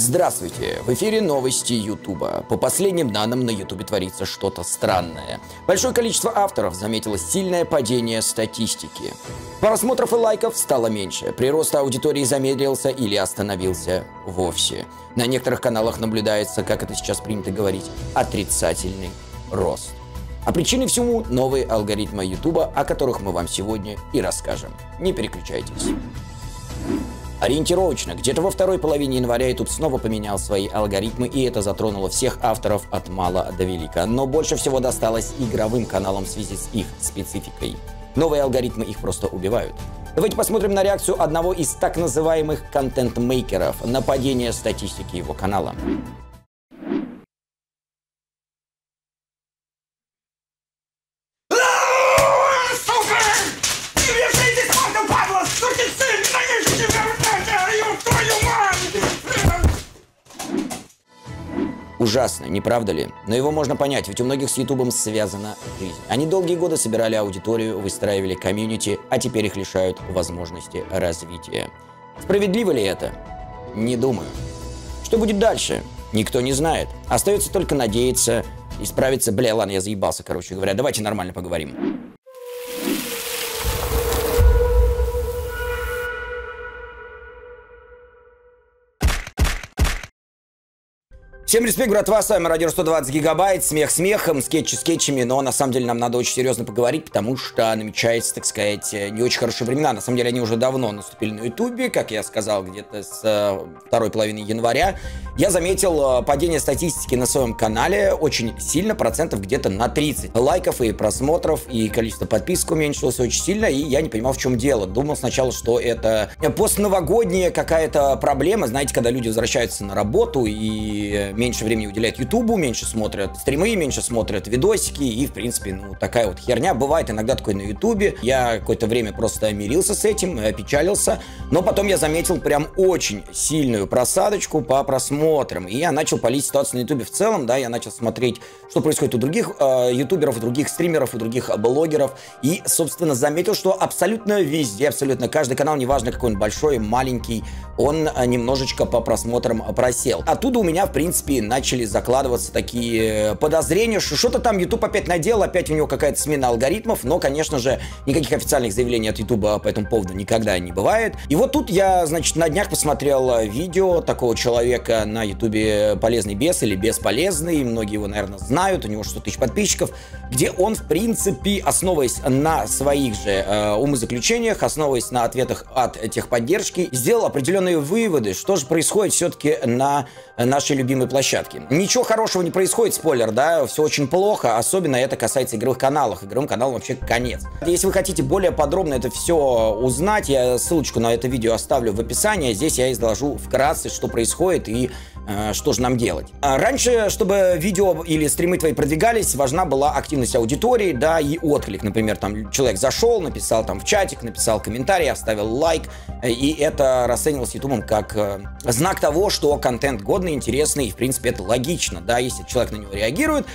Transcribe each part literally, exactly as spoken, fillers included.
Здравствуйте! В эфире новости Ютуба. По последним данным, на Ютубе творится что-то странное. Большое количество авторов заметило сильное падение статистики. Просмотров и лайков стало меньше. Прирост аудитории замедлился или остановился вовсе. На некоторых каналах наблюдается, как это сейчас принято говорить, отрицательный рост. А причиной всему новые алгоритмы Ютуба, о которых мы вам сегодня и расскажем. Не переключайтесь. Ориентировочно, где-то во второй половине января YouTube снова поменял свои алгоритмы, и это затронуло всех авторов от мала до велика. Но больше всего досталось игровым каналам в связи с их спецификой. Новые алгоритмы их просто убивают. Давайте посмотрим на реакцию одного из так называемых контент-мейкеров на падение статистики его канала. Ужасно, не правда ли? Но его можно понять, ведь у многих с Ютубом связана жизнь. Они долгие годы собирали аудиторию, выстраивали комьюнити, а теперь их лишают возможности развития. Справедливо ли это? Не думаю. Что будет дальше? Никто не знает. Остается только надеяться, исправиться. Бля, ладно, я заебался, короче говоря. Давайте нормально поговорим. Всем респект, братва, с вами Радио сто двадцать гигабайт, смех смехом, скетчи скетчами, но на самом деле нам надо очень серьезно поговорить, потому что намечается, так сказать, не очень хорошие времена. На самом деле они уже давно наступили на Ютубе, как я сказал, где-то с э, второй половины января. Я заметил э, падение статистики на своем канале очень сильно, процентов где-то на тридцать. Лайков и просмотров, и количество подписок уменьшилось очень сильно, и я не понимал, в чем дело. Думал сначала, что это постновогодняя какая-то проблема, знаете, когда люди возвращаются на работу и меньше времени уделяют Ютубу, меньше смотрят стримы, меньше смотрят видосики, и, в принципе, ну, такая вот херня. Бывает иногда такое на Ютубе. Я какое-то время просто мирился с этим, печалился, но потом я заметил прям очень сильную просадочку по просмотрам, и я начал палить ситуацию на Ютубе в целом, да, я начал смотреть, что происходит у других э, ютуберов, у других стримеров, у других блогеров, и, собственно, заметил, что абсолютно везде, абсолютно каждый канал, неважно какой он большой, маленький, он немножечко по просмотрам просел. Оттуда у меня, в принципе, начали закладываться такие подозрения, что что-то там YouTube опять наделал, опять у него какая-то смена алгоритмов, но, конечно же, никаких официальных заявлений от YouTube по этому поводу никогда не бывает. И вот тут я, значит, на днях посмотрел видео такого человека на YouTube, полезный бес или бесполезный, многие его, наверное, знают, у него сто тысяч подписчиков, где он, в принципе, основываясь на своих же э, умозаключениях, основываясь на ответах от техподдержки, сделал определенные выводы, что же происходит все-таки на нашей любимой площадке. Ничего хорошего не происходит, спойлер, да, все очень плохо, особенно это касается игровых каналов. Игровым каналам вообще конец. Если вы хотите более подробно это все узнать, я ссылочку на это видео оставлю в описании. Здесь я изложу вкратце, что происходит и э, что же нам делать. А раньше, чтобы видео или стримы твои продвигались, важна была активность аудитории, да, и отклик. Например, там человек зашел, написал там в чатик, написал комментарий, оставил лайк, и это расценивалось ютубом как э, знак того, что контент годный, интересный, и, в принципе, это логично, да, если человек на него реагирует,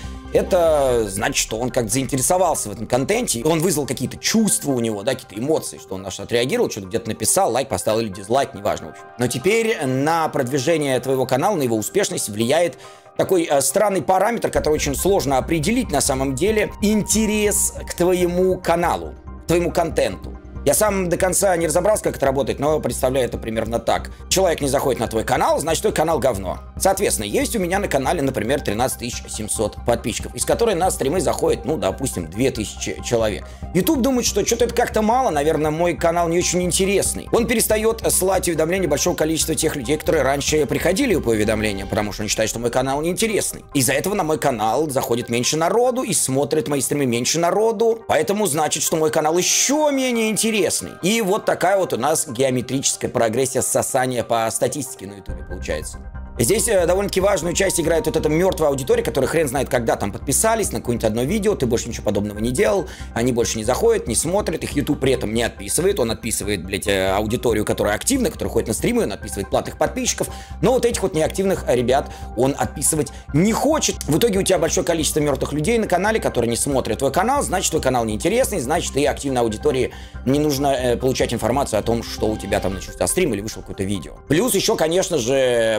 это значит, что он как-то заинтересовался в этом контенте, он вызвал какие-то чувства у него, да, какие-то эмоции, что он на что отреагировал, что-то где-то написал, лайк поставил или дизлайк, неважно, в общем. Но теперь на продвижение твоего канала, на его успешность влияет такой э, странный параметр, который очень сложно определить на самом деле, интерес к твоему каналу, к твоему контенту. Я сам до конца не разобрался, как это работает, но представляю это примерно так. Человек не заходит на твой канал, значит, твой канал говно. Соответственно, есть у меня на канале, например, тринадцать тысяч семьсот подписчиков, из которых на стримы заходит, ну, допустим, две тысячи человек. YouTube думает, что что-то это как-то мало, наверное, мой канал не очень интересный. Он перестает слать уведомления большого количества тех людей, которые раньше приходили по уведомлениям, потому что он считает, что мой канал неинтересный. Из-за этого на мой канал заходит меньше народу и смотрит мои стримы меньше народу, поэтому значит, что мой канал еще менее интересный. И вот такая вот у нас геометрическая прогрессия ссосания по статистике на ютубе получается. Здесь э, довольно-таки важную часть играет вот эта мертвая аудитория, которая хрен знает, когда там подписались на какое-нибудь одно видео, ты больше ничего подобного не делал, они больше не заходят, не смотрят, их YouTube при этом не отписывает, он отписывает, блядь, аудиторию, которая активна, которая ходит на стримы, он отписывает платных подписчиков, но вот этих вот неактивных ребят он отписывать не хочет. В итоге у тебя большое количество мертвых людей на канале, которые не смотрят твой канал, значит, твой канал неинтересный, значит, и активной аудитории не нужно э, получать информацию о том, что у тебя там начался стрим или вышло какое-то видео. Плюс еще, конечно же, пресловутый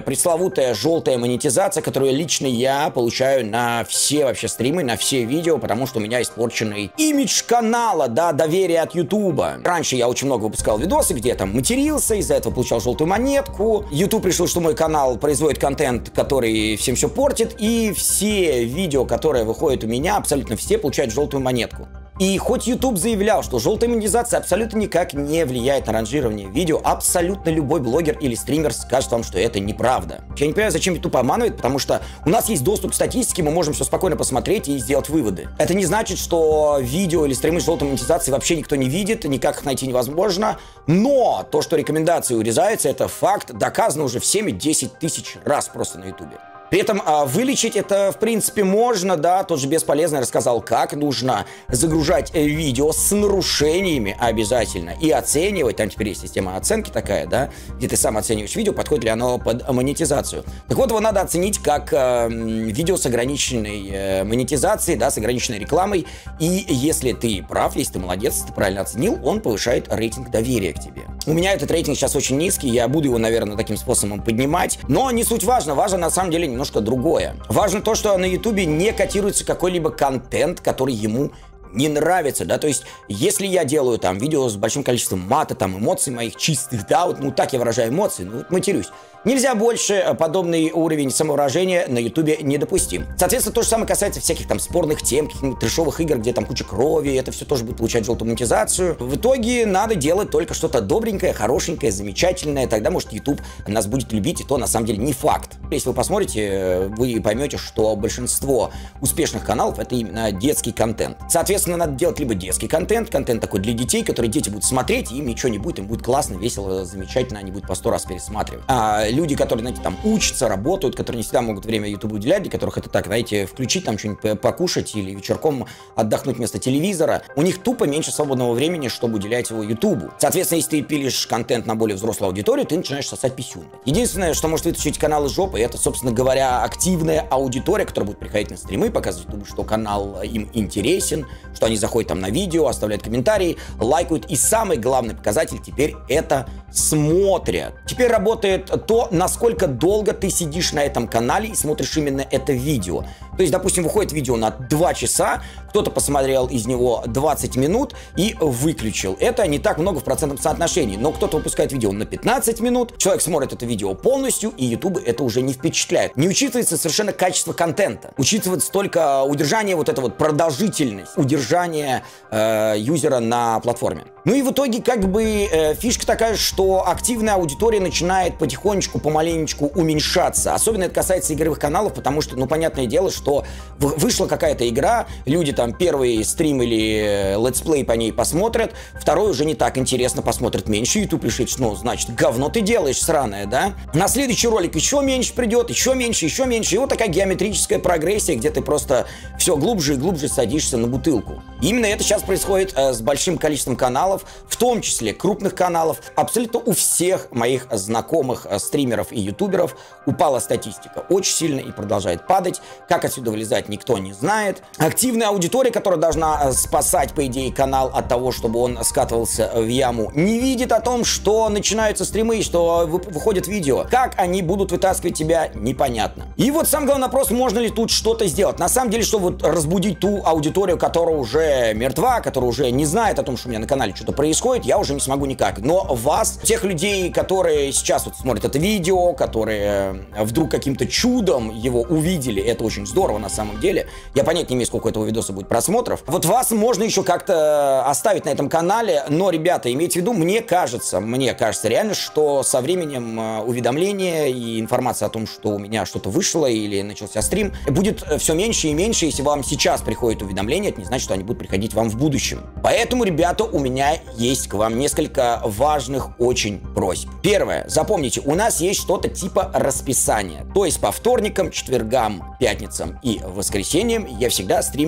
пресловутая желтая монетизация, которую лично я получаю на все вообще стримы, на все видео, потому что у меня испорченный имидж канала, да, доверие от Ютуба. Раньше я очень много выпускал видосы, где я там матерился, из-за этого получал желтую монетку. Ютуб решил, что мой канал производит контент, который всем все портит, и все видео, которые выходят у меня, абсолютно все получают желтую монетку. И хоть YouTube заявлял, что желтая монетизация абсолютно никак не влияет на ранжирование видео, абсолютно любой блогер или стример скажет вам, что это неправда. Я не понимаю, зачем YouTube обманывает, потому что у нас есть доступ к статистике, мы можем все спокойно посмотреть и сделать выводы. Это не значит, что видео или стримы с желтой монетизацией вообще никто не видит, никак их найти невозможно. Но то, что рекомендации урезаются, это факт, доказано уже всеми десять тысяч раз просто на YouTube. При этом а, вылечить это, в принципе, можно, да, тот же Бесполезный рассказал, как нужно загружать э, видео с нарушениями обязательно и оценивать, там теперь есть система оценки такая, да, где ты сам оцениваешь видео, подходит ли оно под монетизацию. Так вот, его надо оценить как э, видео с ограниченной э, монетизацией, да, с ограниченной рекламой, и если ты прав, если ты молодец, ты правильно оценил, он повышает рейтинг доверия к тебе. У меня этот рейтинг сейчас очень низкий, я буду его, наверное, таким способом поднимать, но не суть важно, важно на самом деле немножко другое. Важно то, что на Ютубе не котируется какой-либо контент, который ему не нравится, да, то есть, если я делаю там видео с большим количеством мата, там, эмоций моих чистых, да, вот, ну, так я выражаю эмоции, ну, вот, матерюсь. Нельзя больше, подобный уровень самовыражения на Ютубе недопустим. Соответственно, то же самое касается всяких там спорных тем, каких-нибудь трешовых игр, где там куча крови, это все тоже будет получать желтую монетизацию. В итоге надо делать только что-то добренькое, хорошенькое, замечательное, тогда, может, YouTube нас будет любить, и то, на самом деле, не факт. Если вы посмотрите, вы поймете, что большинство успешных каналов — это именно детский контент. Соответственно, надо делать либо детский контент, контент такой для детей, который дети будут смотреть, и им ничего не будет, им будет классно, весело, замечательно, они будут по сто раз пересматривать. А люди, которые, знаете, там учатся, работают, которые не всегда могут время YouTube уделять, для которых это так, знаете, включить там что-нибудь покушать или вечерком отдохнуть вместо телевизора, у них тупо меньше свободного времени, чтобы уделять его YouTube. Соответственно, если ты пилишь контент на более взрослую аудиторию, ты начинаешь сосать писюн. Единственное, что может вытащить канал из жопы, это, собственно говоря, активная аудитория, которая будет приходить на стримы, показывать YouTube, что канал им интересен, что они заходят там на видео, оставляют комментарии, лайкают. И самый главный показатель теперь это смотрят. Теперь работает то, насколько долго ты сидишь на этом канале и смотришь именно это видео. То есть, допустим, выходит видео на два часа, кто-то посмотрел из него двадцать минут и выключил. Это не так много в процентном соотношении, но кто-то выпускает видео на пятнадцать минут, человек смотрит это видео полностью, и YouTube это уже не впечатляет. Не учитывается совершенно качество контента. Учитывается только удержание, вот эта вот продолжительность, удержание э, юзера на платформе. Ну и в итоге как бы э, фишка такая, что активная аудитория начинает потихонечку, помаленечку уменьшаться. Особенно это касается игровых каналов, потому что, ну, понятное дело, что вышла какая-то игра, люди там первый стрим или летсплей по ней посмотрят, второй уже не так интересно, посмотрят меньше, YouTube решит, что, ну, значит, говно ты делаешь сраное, да? На следующий ролик еще меньше придет, еще меньше, еще меньше, и вот такая геометрическая прогрессия, где ты просто все глубже и глубже садишься на бутылку. И именно это сейчас происходит э, с большим количеством каналов, в том числе крупных каналов. Абсолютно у всех моих знакомых э, стримеров и ютуберов упала статистика очень сильно и продолжает падать. Как отсюда вылезать, никто не знает. Активная аудитория, которая должна спасать, по идее, канал от того, чтобы он скатывался в яму, не видит о том, что начинаются стримы и что выходят видео. Как они будут вытаскивать тебя, непонятно. И вот сам главный вопрос, можно ли тут что-то сделать. На самом деле, чтобы вот разбудить ту аудиторию, которая уже мертва, которая уже не знает о том, что у меня на канале что-то происходит, я уже не смогу никак. Но вас, тех людей, которые сейчас вот смотрят это видео, которые вдруг каким-то чудом его увидели, это очень здорово на самом деле. Я понять не имею, сколько этого видоса будет просмотров. Вот вас можно еще как-то оставить на этом канале, но, ребята, имейте в виду, мне кажется, мне кажется реально, что со временем уведомления и информация о том, что у меня что-то вышло или начался стрим, будет все меньше и меньше. Если вам сейчас приходит уведомление, это не значит, что они будут приходить вам в будущем. Поэтому, ребята, у меня есть к вам несколько важных очень просьб. Первое. Запомните, у нас есть что-то типа расписания. То есть по вторникам, четвергам, пятницам и воскресеньям я всегда стримлю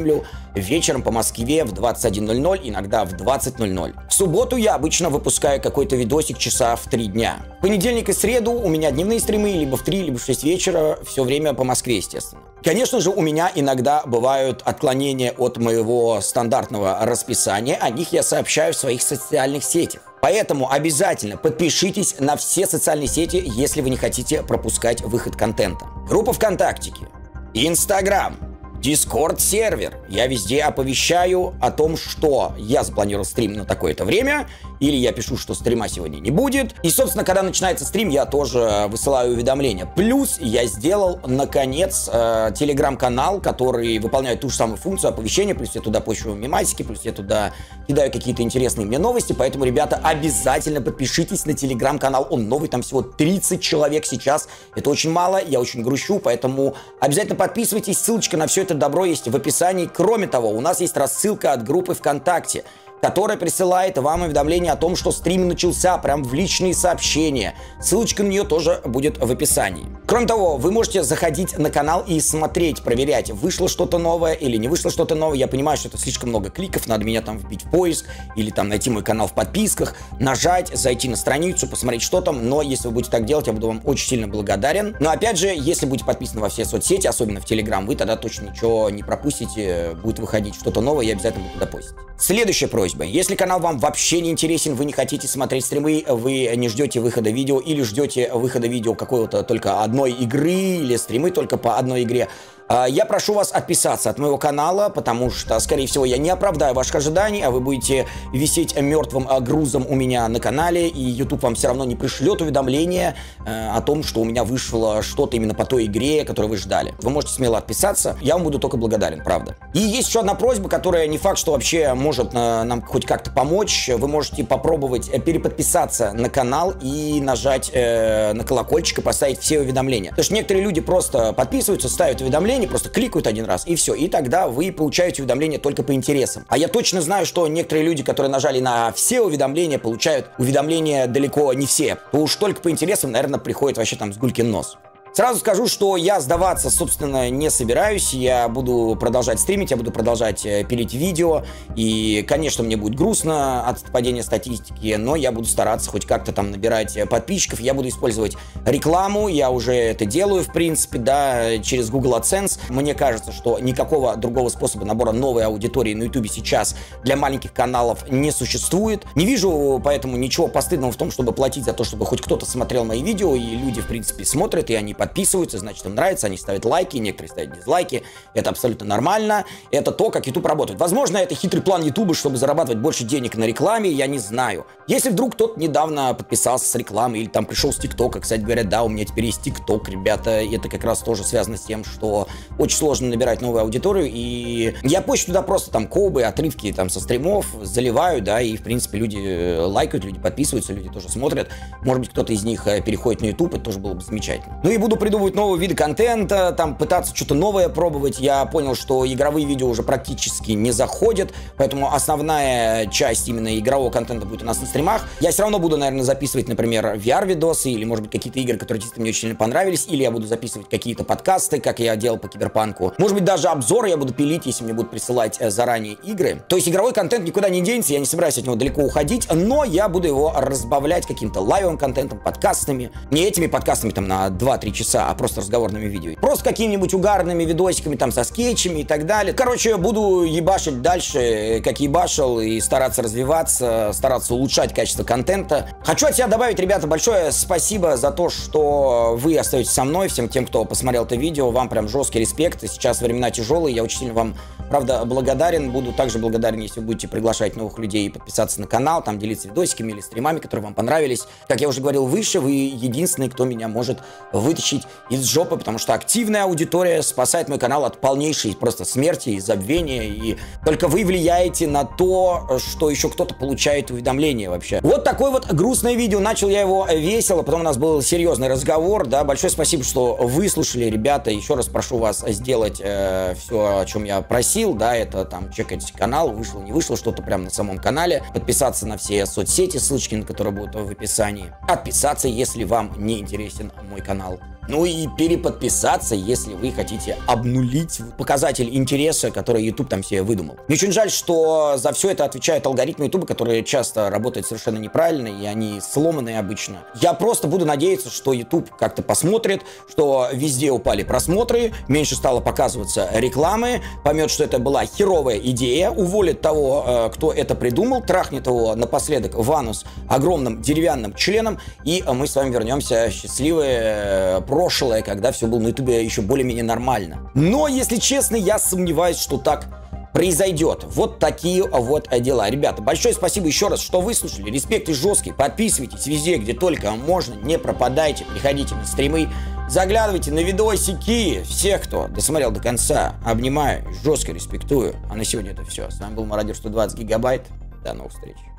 вечером по Москве в двадцать один ноль ноль, иногда в двадцать ноль ноль. В субботу я обычно выпускаю какой-то видосик часа в три дня. В понедельник и среду у меня дневные стримы либо в три, либо в шесть вечера, все время по Москве, естественно. Конечно же, у меня иногда бывают отклонения от моего стандартного расписания, о них я сообщаю в своих социальных сетях. Поэтому обязательно подпишитесь на все социальные сети, если вы не хотите пропускать выход контента. Группа ВКонтактике, Инстаграм, Дискорд-сервер. Я везде оповещаю о том, что я запланировал стрим на такое-то время, или я пишу, что стрима сегодня не будет. И, собственно, когда начинается стрим, я тоже высылаю уведомления. Плюс я сделал, наконец, э, телеграм-канал, который выполняет ту же самую функцию оповещения. Плюс я туда пощу мемасики, плюс я туда кидаю какие-то интересные мне новости. Поэтому, ребята, обязательно подпишитесь на телеграм-канал. Он новый, там всего тридцать человек сейчас. Это очень мало, я очень грущу, поэтому обязательно подписывайтесь. Ссылочка на все это добро есть в описании. Кроме того, у нас есть рассылка от группы ВКонтакте, которая присылает вам уведомление о том, что стрим начался, прям в личные сообщения. Ссылочка на нее тоже будет в описании. Кроме того, вы можете заходить на канал и смотреть, проверять, вышло что-то новое или не вышло что-то новое. Я понимаю, что это слишком много кликов, надо меня там вбить в поиск или там найти мой канал в подписках, нажать, зайти на страницу, посмотреть, что там. Но если вы будете так делать, я буду вам очень сильно благодарен. Но опять же, если будете подписаны во все соцсети, особенно в Телеграм, вы тогда точно ничего не пропустите, будет выходить что-то новое, я обязательно буду туда постить. Следующая просьба. Если канал вам вообще не интересен, вы не хотите смотреть стримы, вы не ждете выхода видео или ждете выхода видео какого-то только одной игры или стримы только по одной игре, я прошу вас отписаться от моего канала, потому что, скорее всего, я не оправдаю ваших ожиданий, а вы будете висеть мертвым грузом у меня на канале, и YouTube вам все равно не пришлет уведомления э, о том, что у меня вышло что-то именно по той игре, которую вы ждали. Вы можете смело отписаться, я вам буду только благодарен, правда. И есть еще одна просьба, которая не факт, что вообще может э, нам хоть как-то помочь. Вы можете попробовать переподписаться на канал и нажать э, на колокольчик и поставить все уведомления. Потому что некоторые люди просто подписываются, ставят уведомления, просто кликают один раз, и все. И тогда вы получаете уведомления только по интересам. А я точно знаю, что некоторые люди, которые нажали на все уведомления, получают уведомления далеко не все. То уж только по интересам, наверное, приходит вообще там с гулькин нос. Сразу скажу, что я сдаваться, собственно, не собираюсь. Я буду продолжать стримить, я буду продолжать э, пилить видео. И, конечно, мне будет грустно от падения статистики, но я буду стараться хоть как-то там набирать подписчиков. Я буду использовать рекламу, я уже это делаю, в принципе, да, через Google AdSense. Мне кажется, что никакого другого способа набора новой аудитории на YouTube сейчас для маленьких каналов не существует. Не вижу поэтому ничего постыдного в том, чтобы платить за то, чтобы хоть кто-то смотрел мои видео, и люди, в принципе, смотрят, и они подписываются, значит, им нравится, они ставят лайки, некоторые ставят дизлайки. Это абсолютно нормально. Это то, как YouTube работает. Возможно, это хитрый план YouTube, чтобы зарабатывать больше денег на рекламе, я не знаю. Если вдруг кто-то недавно подписался с рекламы или там пришел с ТикТока, кстати говоря, да, у меня теперь есть ТикТок, ребята, это как раз тоже связано с тем, что очень сложно набирать новую аудиторию, и я пощу туда просто там кобы, отрывки там со стримов, заливаю, да, и, в принципе, люди лайкают, люди подписываются, люди тоже смотрят. Может быть, кто-то из них переходит на YouTube, это тоже было бы замечательно. Ну и буду придумывать новые виды контента, там пытаться что-то новое пробовать. Я понял, что игровые видео уже практически не заходят, поэтому основная часть именно игрового контента будет у нас на стримах. Я все равно буду, наверное, записывать, например, ви ар-видосы или, может быть, какие-то игры, которые действительно мне очень сильно понравились, или я буду записывать какие-то подкасты, как я делал по Киберпанку. Может быть, даже обзоры я буду пилить, если мне будут присылать заранее игры. То есть игровой контент никуда не денется, я не собираюсь от него далеко уходить, но я буду его разбавлять каким-то лайвовым контентом, подкастами. Не этими подкастами там на два-три часа, а просто разговорными видео. Просто какими-нибудь угарными видосиками там со скетчами и так далее. Короче, буду ебашить дальше, как ебашил, и стараться развиваться, стараться улучшать качество контента. Хочу от себя добавить, ребята, большое спасибо за то, что вы остаетесь со мной, всем тем, кто посмотрел это видео. Вам прям жесткий респект. Сейчас времена тяжелые, я очень сильно вам, правда, благодарен. Буду также благодарен, если вы будете приглашать новых людей и подписаться на канал, там делиться видосиками или стримами, которые вам понравились. Как я уже говорил выше, вы единственный, кто меня может вытащить из жопы, потому что активная аудитория спасает мой канал от полнейшей просто смерти и забвения, и только вы влияете на то, что еще кто-то получает уведомления вообще. Вот такое вот грустное видео. Начал я его весело, потом у нас был серьезный разговор, да. Большое спасибо, что выслушали, ребята. Еще раз прошу вас сделать э, все, о чем я просил, да, это там чекать канал, вышло, не вышло, что-то прямо на самом канале, подписаться на все соцсети, ссылочки на которые будут в описании, отписаться, если вам не интересен мой канал. Ну и переподписаться, если вы хотите обнулить показатель интереса, который YouTube там себе выдумал. Мне очень жаль, что за все это отвечают алгоритмы YouTube, которые часто работают совершенно неправильно, и они сломанные обычно. Я просто буду надеяться, что YouTube как-то посмотрит, что везде упали просмотры, меньше стало показываться рекламы, поймет, что это была херовая идея, уволит того, кто это придумал, трахнет его напоследок в анус огромным деревянным членом, и мы с вами вернемся счастливые прошлое, когда все было на ютубе еще более-менее нормально. Но, если честно, я сомневаюсь, что так произойдет. Вот такие вот дела. Ребята, большое спасибо еще раз, что выслушали. Респект и жесткий. Подписывайтесь везде, где только можно. Не пропадайте. Приходите на стримы. Заглядывайте на видосики. Всех, кто досмотрел до конца, обнимаю, жестко респектую. А на сегодня это все. С вами был Мародер сто двадцать гигабайт. До новых встреч.